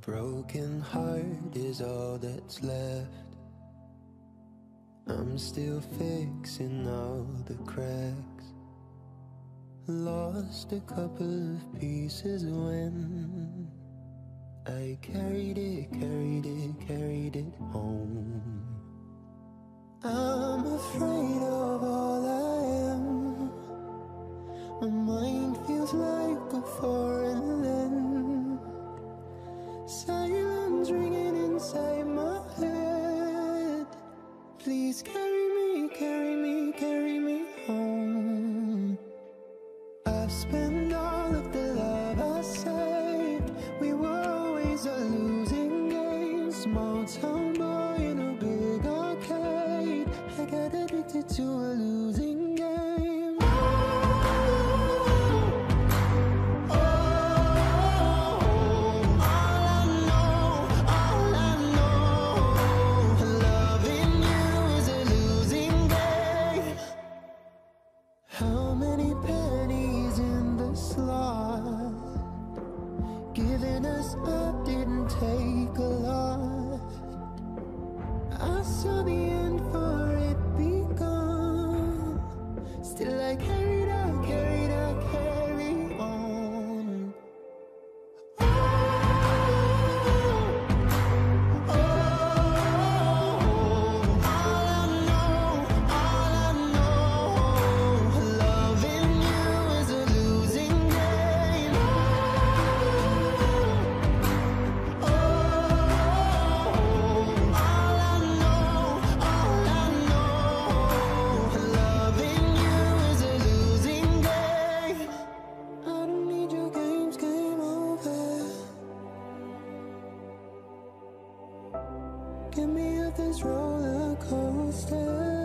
broken heart is all that's left. I'm still fixing all the cracks. Lost a couple of pieces when I carried it home. I'm afraid of all I am. My mind feels like a foreign land. Silence ringing inside my head. Please carry me, carry me, carry me home. I've spent all of the love I saved. We were always a losing game. Small town boy in a big arcade. I got addicted to a losing game. How many pennies in the slot? Giving us up didn't take a lot. I saw the end for it begun. Still I carried on. Get me off this roller coaster.